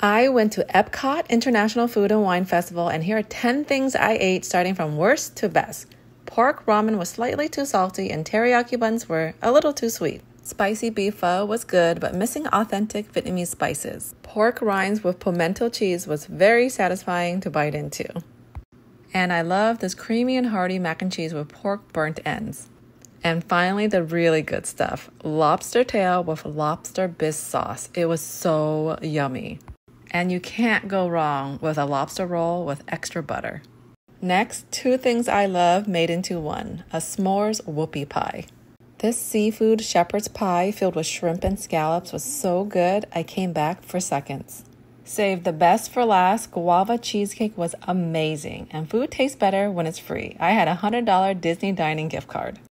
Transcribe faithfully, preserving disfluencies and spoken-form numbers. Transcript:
I went to Epcot International Food and Wine Festival, and here are ten things I ate starting from worst to best. Pork ramen was slightly too salty, and teriyaki buns were a little too sweet. Spicy beef pho was good, but missing authentic Vietnamese spices. Pork rinds with pimento cheese was very satisfying to bite into. And I love this creamy and hearty mac and cheese with pork burnt ends. And finally, the really good stuff. Lobster tail with lobster bisque sauce. It was so yummy. And you can't go wrong with a lobster roll with extra butter. Next, two things I love made into one. A s'mores whoopie pie. This seafood shepherd's pie filled with shrimp and scallops was so good, I came back for seconds. Save the best for last, guava cheesecake was amazing, and food tastes better when it's free. I had a one hundred dollars Disney dining gift card.